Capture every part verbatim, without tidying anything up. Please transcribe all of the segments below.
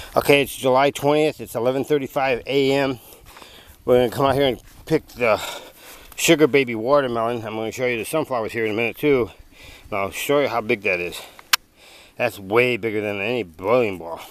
Okay, it's July twentieth. It's eleven thirty-five a m We're going to come out here and pick the sugar baby watermelon. I'm going to show you the sunflowers here in a minute too. And I'll show you how big that is. That's way bigger than any bowling ball.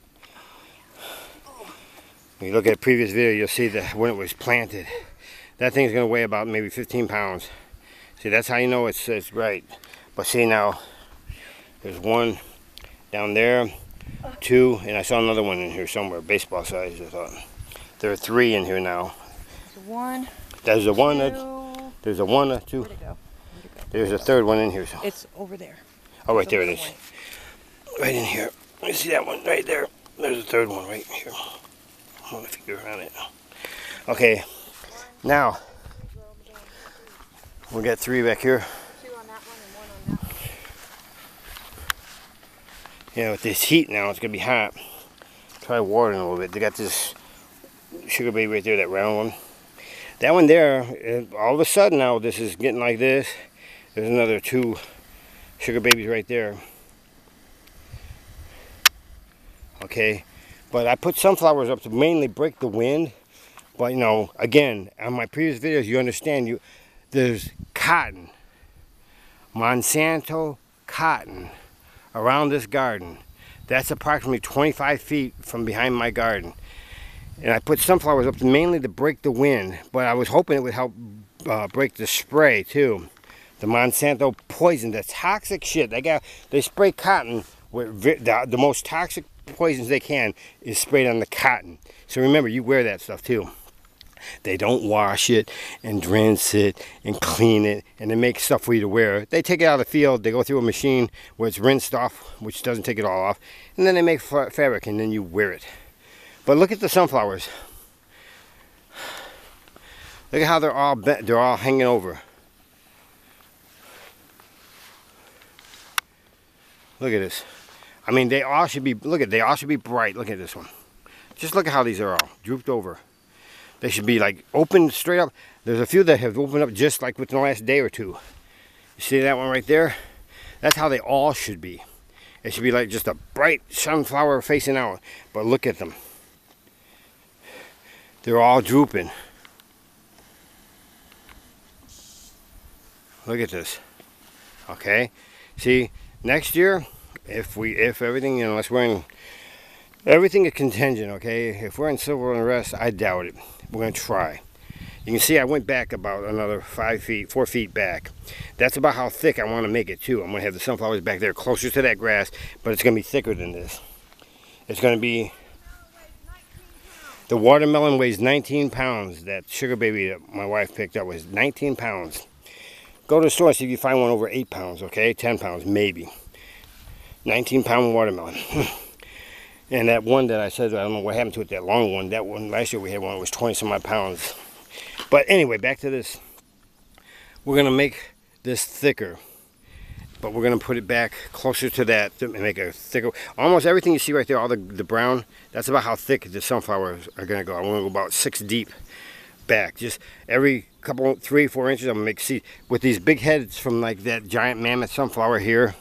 When you look at a previous video, you'll see that when it was planted, that thing's going to weigh about maybe fifteen pounds. See, that's how you know it's, it's right. But see now, there's one down there, two, and I saw another one in here somewhere, baseball size, I thought. There are three in here now. There's one. There's a one, two. there's a one, a two. Where'd it go? Where'd it go? There's a third one in here. So. It's over there. Oh, right it's there it is. Way. Right in here. You see that one right there? There's a third one right here. I'm gonna figure around it. Okay, now we got three back here. Two on that one and one on that one. Yeah, with this heat now, it's gonna be hot. Try watering a little bit. They got this sugar baby right there, that round one. That one there, all of a sudden now, this is getting like this. There's another two sugar babies right there. Okay, but I put sunflowers up to mainly break the wind. But you know, again, on my previous videos, you understand, you there's cotton, Monsanto cotton, around this garden. That's approximately twenty-five feet from behind my garden. And I put sunflowers up to mainly to break the wind, but I was hoping it would help uh, break the spray too. The Monsanto poison, the toxic shit. They got they spray cotton with the, the most toxic poisons they can is sprayed on the cotton. So remember, you wear that stuff too. They don't wash it and rinse it and clean it and they make stuff for you to wear. They take it out of the field, they go through a machine where it's rinsed off, which doesn't take it all off, and then they make fabric and then you wear it. But look at the sunflowers. Look at how they're all bent, they're all hanging over. Look at this. I mean, they all should be, look at, they all should be bright. Look at this one. Just look at how these are all drooped over. They should be like open straight up. There's a few that have opened up just like within the last day or two. You see that one right there? That's how they all should be. It should be like just a bright sunflower facing out. But look at them. They're all drooping. Look at this. Okay. See, next year, if we, if everything, you know, unless we're in, everything is contingent, okay? If we're in civil unrest, I doubt it. We're going to try. You can see I went back about another five feet, four feet back. That's about how thick I want to make it too. I'm going to have the sunflowers back there closer to that grass, but it's going to be thicker than this. It's going to be, the watermelon weighs nineteen pounds. That sugar baby that my wife picked up was nineteen pounds. Go to the store and see if you find one over eight pounds, okay? ten pounds, maybe. nineteen pound watermelon. And that one that I said, I don't know what happened to it, that long one, that one, last year we had one that was twenty some odd pounds. But anyway, back to this. We're going to make this thicker, but we're going to put it back closer to that to make it thicker. Almost everything you see right there, all the, the brown, that's about how thick the sunflowers are going to go. I want to go about six deep back. Just every couple, three, four inches, I'm going to make seed. With these big heads from like that giant mammoth sunflower here.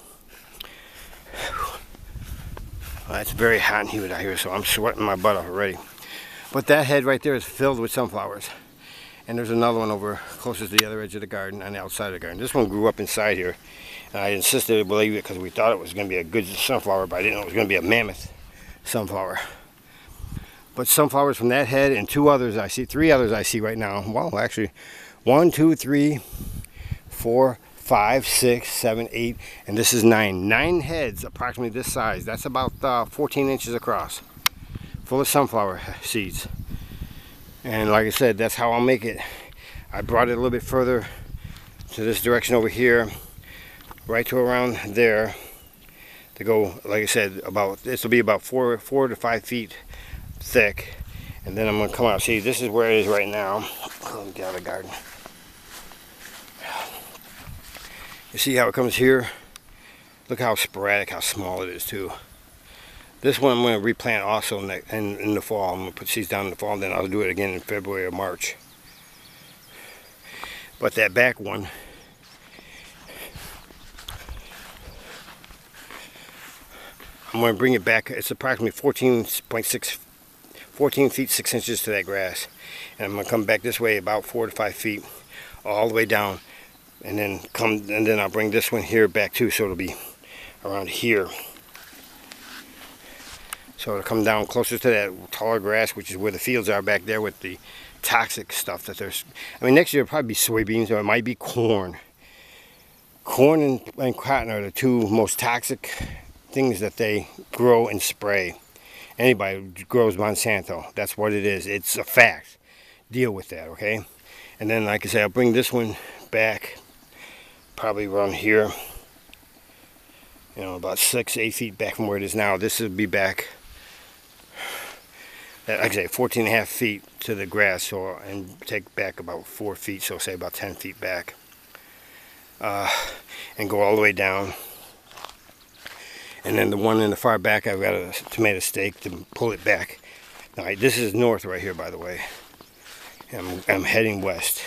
Well, it's very hot and humid out here, so I'm sweating my butt off already. But that head right there is filled with sunflowers. And there's another one over closest to the other edge of the garden, on the outside of the garden. This one grew up inside here. And I insisted to believe it because we thought it was going to be a good sunflower, but I didn't know it was going to be a mammoth sunflower. But sunflowers from that head and two others I see, three others I see right now. Well, actually, one, two, three, four, five, six, seven, eight, and this is nine. Nine heads approximately this size. That's about uh, fourteen inches across. Full of sunflower seeds. And like I said, that's how I'll make it. I brought it a little bit further to this direction over here, right to around there, to go, like I said, about, this will be about four, four to five feet thick. And then I'm going to come out. See, this is where it is right now. Let me get out of the garden. You see how it comes here? Look how sporadic, how small it is too. This one I'm going to replant also in the, in, in the fall. I'm going to put seeds down in the fall, and then I'll do it again in February or March. But that back one, I'm going to bring it back. It's approximately fourteen point six, fourteen feet six inches to that grass. And I'm going to come back this way about four to five feet all the way down. And then come, and then I'll bring this one here back too, so it'll be around here. So it'll come down closer to that taller grass, which is where the fields are back there with the toxic stuff that there's. I mean, next year it'll probably be soybeans, or it might be corn. Corn and, and cotton are the two most toxic things that they grow and spray. Anybody who grows Monsanto, that's what it is. It's a fact. Deal with that, okay? And then, like I said, I'll bring this one back, probably around here. You know, about six, eight feet back from where it is now. This will be back, like I say, fourteen and a half feet to the grass, so, and take back about four feet, so say about ten feet back. Uh, and go all the way down. And then the one in the far back, I've got a tomato stake to pull it back. All right, this is north right here, by the way. I'm, I'm heading west.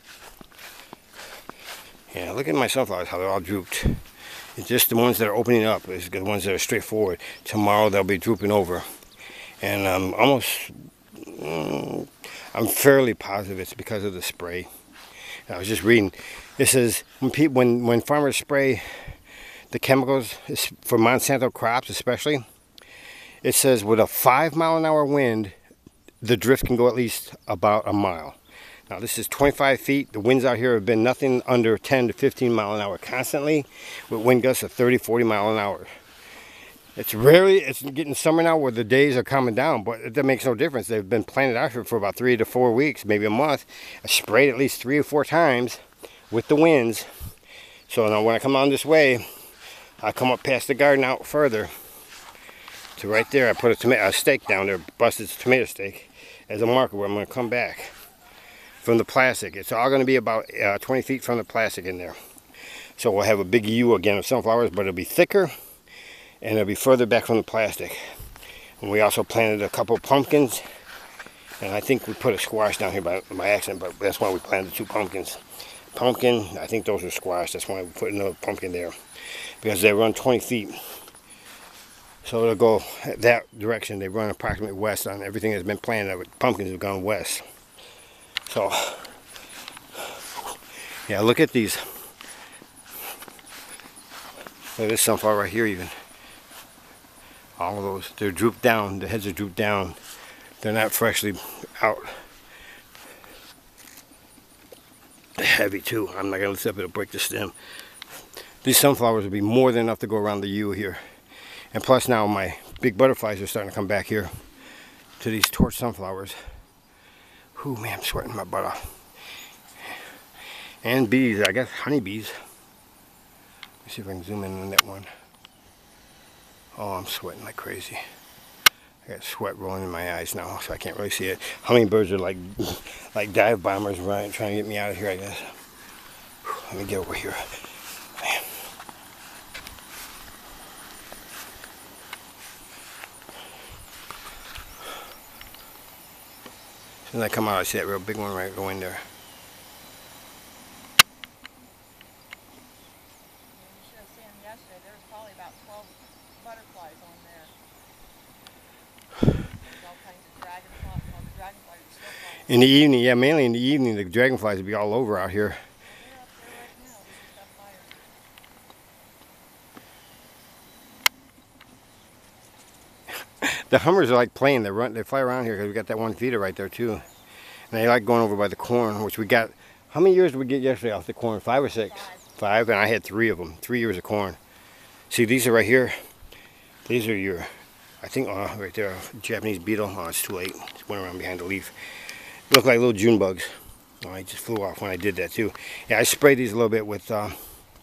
Yeah, look at my sunflowers, how they're all drooped. It's just the ones that are opening up, is the ones that are straightforward. Tomorrow they'll be drooping over. And I'm almost, mm, I'm fairly positive it's because of the spray. I was just reading. It says when people, when when farmers spray the chemicals for Monsanto crops, especially, it says with a five mile an hour wind, the drift can go at least about a mile. Now this is twenty-five feet. The winds out here have been nothing under ten to fifteen mile an hour constantly, with wind gusts of thirty, forty mile an hour. It's rarely, it's getting summer now where the days are calming down, but that makes no difference. They've been planted out here for about three to four weeks, maybe a month. I sprayed at least three or four times with the winds. So now when I come on this way, I come up past the garden out further to right there. I put a, tomato, a stake down there, busted tomato stake, as a marker where I'm going to come back from the plastic. It's all going to be about uh, twenty feet from the plastic in there. So we'll have a big U again of sunflowers, but it'll be thicker. And it'll be further back from the plastic. And we also planted a couple pumpkins. And I think we put a squash down here by, by accident, but that's why we planted two pumpkins. Pumpkin, I think those are squash. That's why we put another pumpkin there. Because they run twenty feet. So it'll go that direction. They run approximately west on everything that's been planted. Pumpkins have gone west. So, yeah, look at these. Look at this sunflower right here even. All of those, they're drooped down, the heads are drooped down. They're not freshly out. They're heavy too. I'm not going to lift up, it'll break the stem. These sunflowers will be more than enough to go around the U here. And plus now my big butterflies are starting to come back here to these torch sunflowers. Ooh, man, I'm sweating my butt off. And bees, I guess honeybees. Let me see if I can zoom in on that one. Oh, I'm sweating like crazy. I got sweat rolling in my eyes now, so I can't really see it. Hummingbirds are like like dive bombers right, trying to get me out of here, I guess. Let me get over here. Man. As soon as I come out, I see that real big one right go in there. Butterflies on there. All kinds of dragonflies. Well, the dragonflies are still flying. In the evening, yeah, mainly in the evening, the dragonflies will be all over out here. They're up there right now. They just got fire. The hummers are like playing. They run, they fly around here because we got that one feeder right there too. And they like going over by the corn, which we got. How many years did we get yesterday off the corn? Five or six? Five. Five, and I had three of them. Three years of corn. See, these are right here. These are your, I think, oh, right there, Japanese beetle. Oh, it's too late. It went around behind the leaf. Look like little June bugs. Oh, I just flew off when I did that too. Yeah, I sprayed these a little bit with. Uh,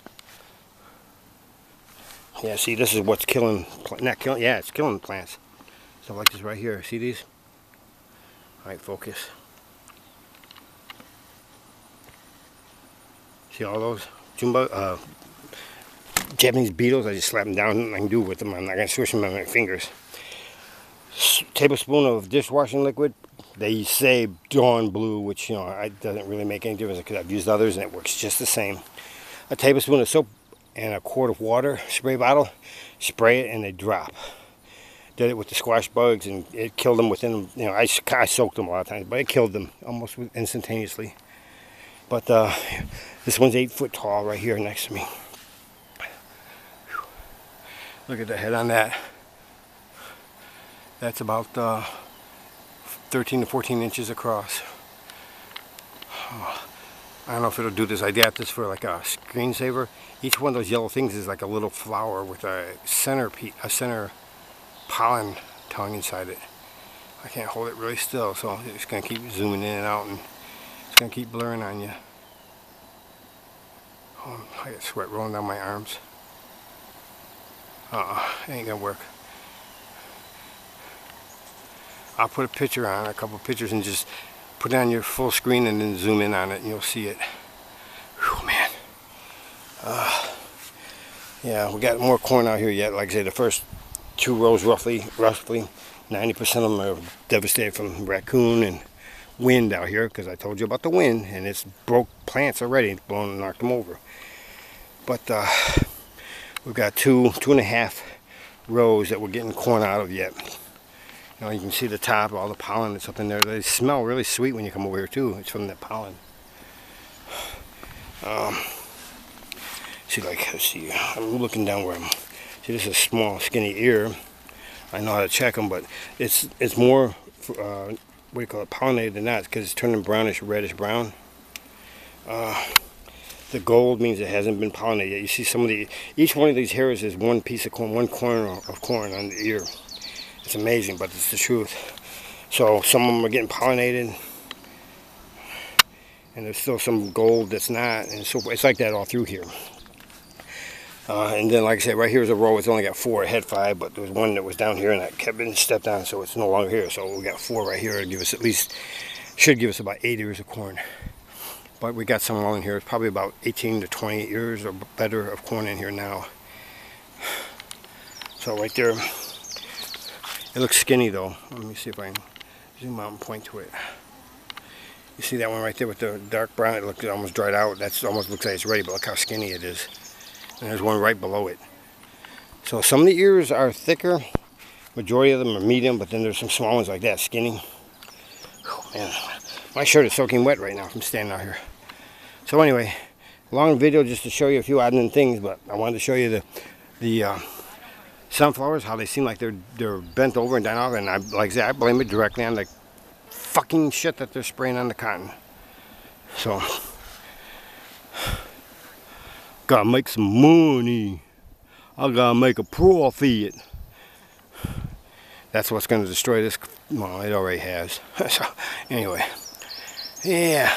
yeah, see, this is what's killing. Not killing. Yeah, it's killing plants. Stuff like this right here. See these? All right, focus. See all those June bug, uh, Japanese beetles? I just slap them down. Nothing I can do with them. I'm not gonna swish them on my fingers. S tablespoon of dishwashing liquid. They say Dawn Blue, which, you know, it doesn't really make any difference because I've used others and it works just the same. A tablespoon of soap, and a quart of water spray bottle, spray it, and they drop. Did it with the squash bugs, and it killed them within, you know, I, I soaked them a lot of times, but it killed them almost instantaneously. But uh, this one's eight foot tall right here next to me. Whew. Look at the head on that. That's about uh, thirteen to fourteen inches across. Oh, I don't know if it'll do this. I got this for like a screensaver. Each one of those yellow things is like a little flower with a center, a center pollen tongue inside it. I can't hold it really still, so I'm just going to keep zooming in and out, and it's going to keep blurring on you. Oh, I got sweat rolling down my arms. Uh-uh, it ain't going to work. I'll put a picture on, a couple pictures, and just put it on your full screen and then zoom in on it, and you'll see it. Whew, man. Uh, yeah, we got more corn out here yet. Like I say, the first two rows roughly, roughly ninety percent of them are devastated from raccoon and wind out here, because I told you about the wind, and it's broke plants already, it's blown and knocked them over. But uh, we've got two, two and a half rows that we're getting corn out of yet. You know, you can see the top, all the pollen that's up in there. They smell really sweet when you come over here too. It's from that pollen. Um, see, like, let's see, I'm looking down where I'm. See, this is a small, skinny ear. I know how to check them, but it's it's more, uh, what do you call it, pollinated than that, because it's turning brownish, reddish brown. Uh, the gold means it hasn't been pollinated yet. You see some of the, each one of these hairs is one piece of corn, one corner of corn on the ear. It's amazing, but it's the truth. So some of them are getting pollinated, and there's still some gold that's not, and so it's like that all through here. Uh, and then, like I said, right here is a row. It's only got four. It had five, but there was one that was down here, and I kept getting stepped on, so it's no longer here. So we got four right here to give us at least, should give us about eight ears of corn. But we got some all in here. It's probably about eighteen to twenty ears or better of corn in here now. So right there, it looks skinny though. Let me see if I can zoom out and point to it. You see that one right there with the dark brown? It looks almost dried out. That almost looks like it's ready, but look how skinny it is. And there's one right below it. So some of the ears are thicker. Majority of them are medium, but then there's some small ones like that, skinny. Oh, man, my shirt is soaking wet right now from standing out here. So anyway, long video just to show you a few odd and things, but I wanted to show you the the uh, sunflowers, how they seem like they're they're bent over and down off, and I, like I said, I blame it directly on the fucking shit that they're spraying on the cotton. So gotta make some money. I gotta make a profit. That's what's gonna destroy this. Well, it already has. So anyway, yeah.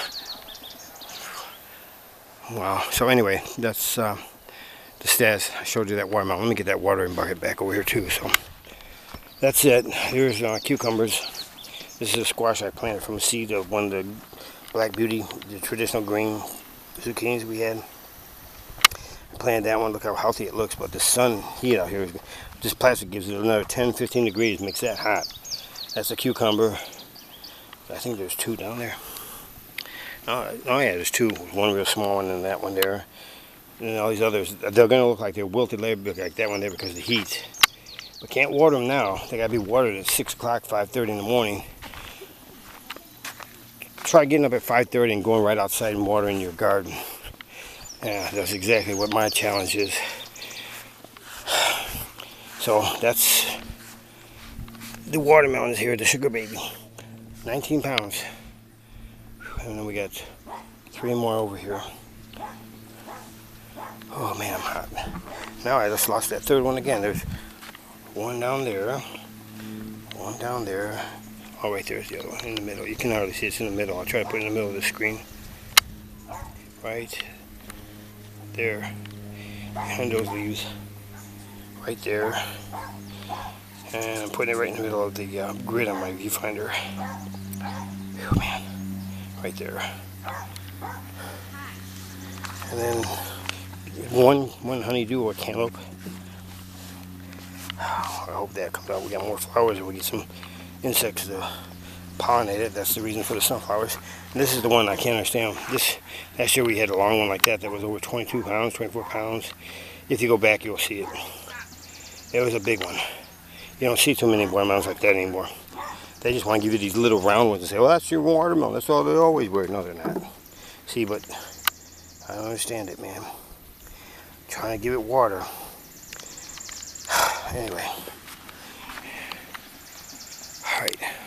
Wow. So anyway, that's uh, the status. I showed you that watermelon. Let me get that watering bucket back over here too. So that's it. Here's uh, cucumbers. This is a squash I planted from a seed of one of the Black Beauty, the traditional green zucchinis we had. I planted that one. Look how healthy it looks. But the sun heat out here, this plastic gives it another ten, fifteen degrees. Makes that hot. That's a cucumber. I think there's two down there. Oh, oh yeah, there's two. One real small one and that one there. And all these others, they're going to look like they're wilted later, like that one there because of the heat. But can't water them now. They got to be watered at six o'clock, five thirty in the morning. Try getting up at five thirty and going right outside and watering your garden. Yeah, that's exactly what my challenge is. So that's the watermelons here, the sugar baby. nineteen pounds. And then we got three more over here. Oh man, I'm hot. Now I just lost that third one again. There's one down there, one down there. Oh, right there's the other one in the middle. You can hardly see it's in the middle. I'll try to put it in the middle of the screen. Right there. Behind those leaves. Right there. And I'm putting it right in the middle of the uh, grid on my viewfinder. Oh man. Right there. And then one one honeydew or cantaloupe. Oh, I hope that comes out. We got more flowers and we get some insects to pollinate it. That's the reason for the sunflowers. And this is the one I can't understand. This last year we had a long one like that that was over twenty-two pounds, twenty-four pounds. If you go back, you'll see it. It was a big one. You don't see too many watermelons like that anymore. They just want to give you these little round ones and say, well, that's your watermelon. That's all they always wear. No, they're not. See, but I don't understand it, man. I'm trying to give it water. Anyway. All right.